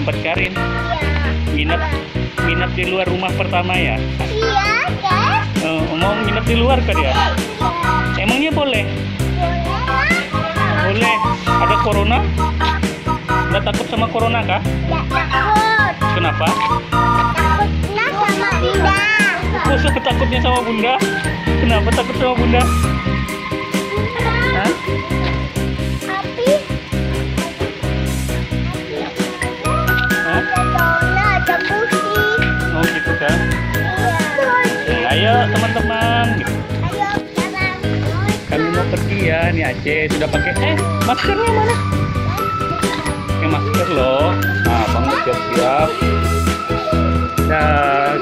tempat Karin. Iya. Minat di luar rumah pertama ya? Iya, Kak. Mau nginep di luar kan ya? Emangnya boleh? Boleh. Ada corona? Nggak takut sama corona kah? Nggak takut. Kenapa? Takutnya sama Bunda. Kok takutnya sama Bunda? Kenapa takut sama Bunda? Hah? Api. Hah? Ada corona, ada putih. Oh gitu kan? Iya. Ayo teman-teman. Ayo sekarang. Kami mau pergi ya. Nih Aceh sudah pakai. Maskernya mana? Pakai masker loh. Nah, Bang udah siap-siap. Dan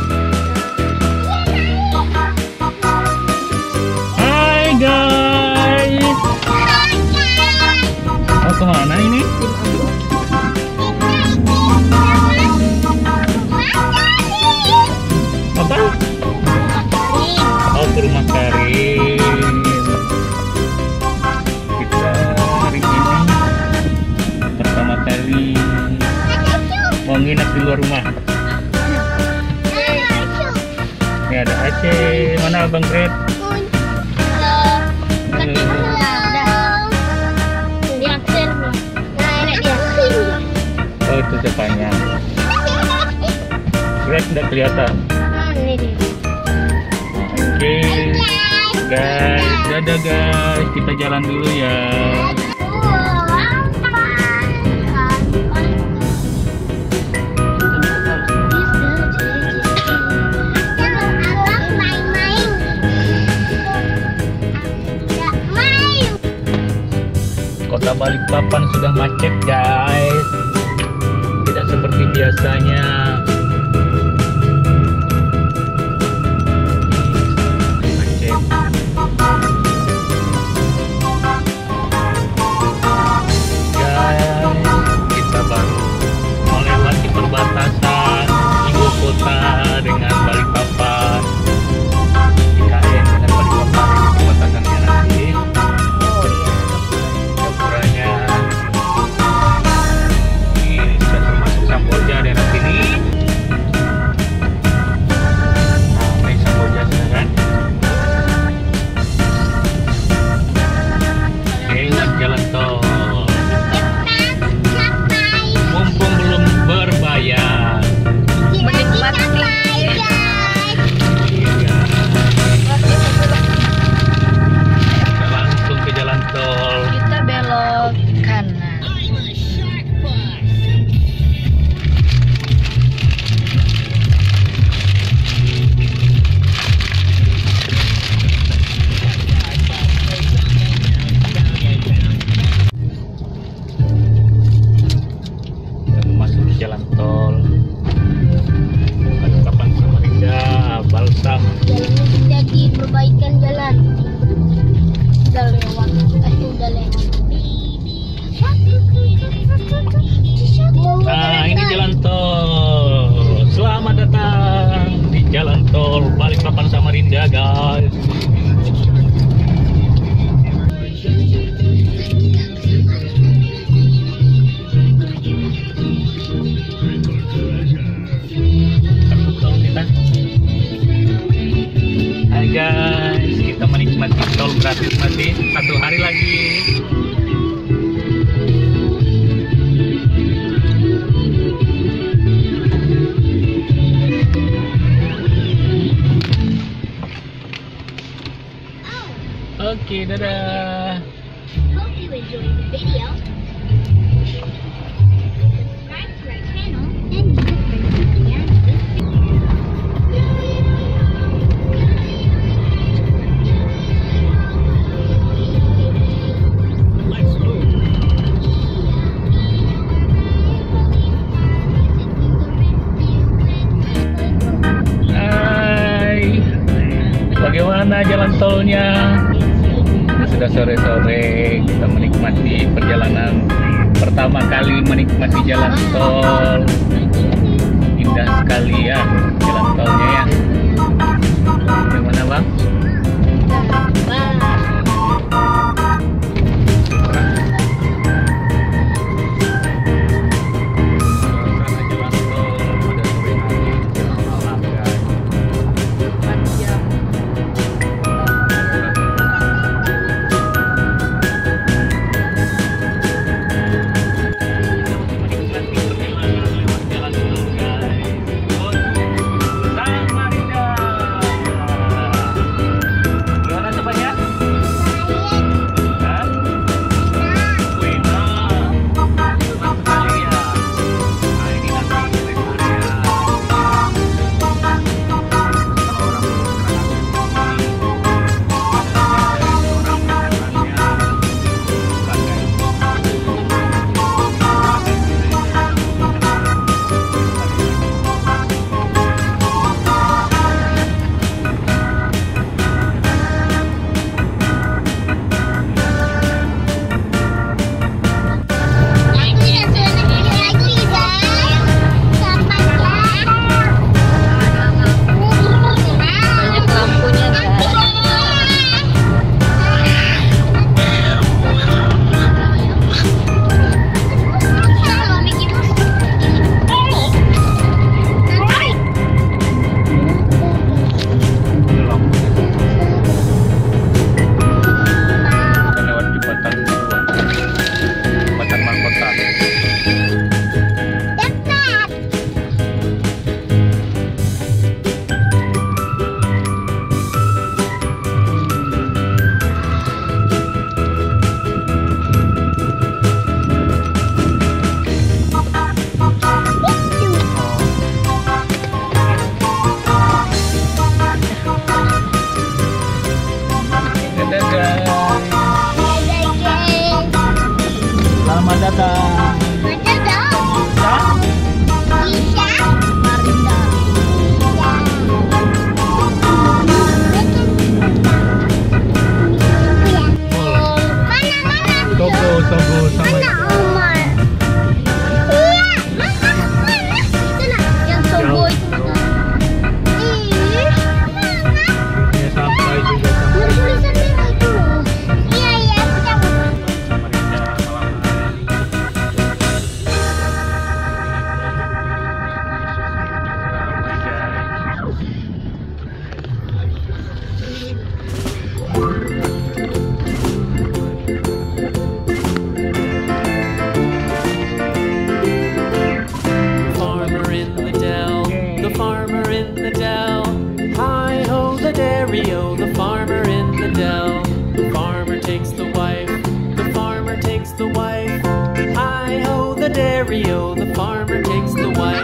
hai guys. Mau kemana ini? Apa? Oh, ke rumah Karin. Kita hari ini pertama kali mau nginep di luar rumah. Ini ada Aceh. Mana Abang Gret? Oh, itu depannya. Gret udah kelihatan. Oke, guys, dadah guys, kita jalan dulu ya. Kota Balikpapan sudah macet guys, tidak seperti biasanya. Perbatasan ibu kota dengan Balikpapan, IKN dengan Balikpapan, ini perbatasannya nanti. Oh iya, dapurnya ini sudah termasuk Samboja daerah sini. Ini Samboja sudah kan? Ingat jalan tol. Mumpung belum berbayar. Menikmati. Iya. Kita langsung ke jalan tol. Kita belok kanan. Kita masuk ke jalan tol. Balikpapan Samarinda, Balsam. Jalannya jadi perbaikan jalan. Udah lewat. Udah lewat. Nah, ini jalan tol. Selamat datang di jalan tol Balikpapan Samarinda, guys. Hai guys, kita menikmati tol gratis masih 1 hari lagi. Oke, dadah. Hope you enjoyed the video. Subscribe to our channel and Hai, bagaimana jalan tolnya? Sudah sore-sore, kita menikmati perjalanan pertama kali menikmati jalan tol. Indah sekali ya jalan tolnya ya. Bagaimana Bang? Selamat datang. Mana dong? Ya? Bisa? Marinda. Mana? Togo sama Mana Omar? Iya, mana? Itu nak yang Togo itu. Ih, mana? ya, sampai juga Ada tulisan merah itu loh. Iya, aku tahu. Samarinda malam hari. Farmer in the dell, the farmer in the dell. Hi ho the dairy-o, the farmer in the dell. The farmer takes the wife, the farmer takes the wife. Hi ho the dairy-o, the farmer takes the wife.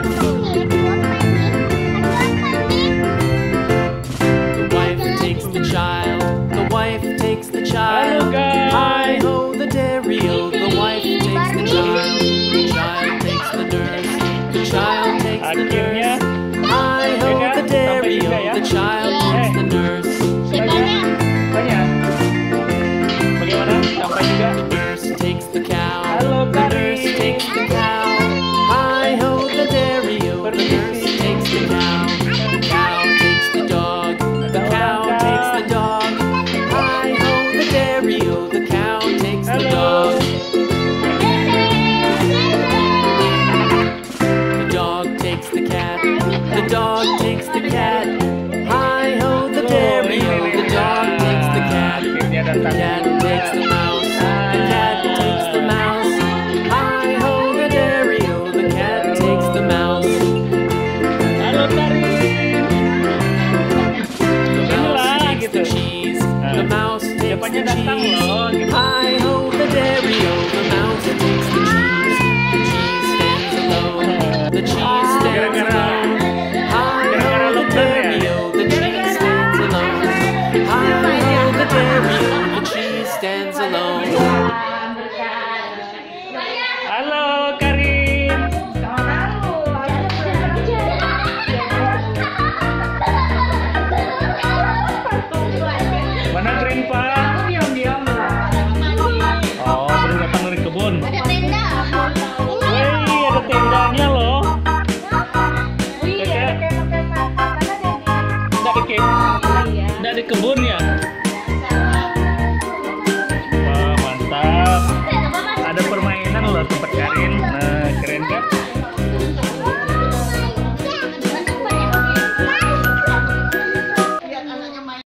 The wife takes the child, the wife takes the child. Halo, guys. Hi ho the dairy-o, the wife takes the child. The child takes the nurse, the child takes the Akhirnya, nurse. Hi ho ya kan? the dairy-o, Sampai juga ya. the child takes the nurse. Banyak. Bagaimana? Sampai juga. Nurse takes the cow, Halo, the Kari. nurse takes the cow. Hi ho the dairy-o, the nurse takes the cow. The cow takes the dog, the cow takes the dog. Hi ho the dairy-o, the cow takes the Halo. dog. The dog takes the cat, the dog takes the cat. Hi ho the dairy-o, the dog takes the cat. Akhirnya The datang cat juga. takes the mouse, the cat takes the mouse. Hi ho the dairy-o, the cat takes the mouse. Halo Karin. The mouse Inilah, takes the gitu. cheese, the mouse takes Siapanya the datang cheese. loh, gitu. Hi ho the dairy-o, the mouse takes the cheese. The cheese stands alone, the cheese stands Gara-gara- alone. Hi gara-gara ho the lockdown ya? dairy-o, the cheese stands alone. Hi ho the dairy-o, the cheese stands alone. Halo Karin. Mana Green Pak? Oh, baru datang dari kebun. Ada tenda. Wih, ada tendanya loh. Nggak di kebun ya? Wah, mantap. Ada permainan loh tempat Karin.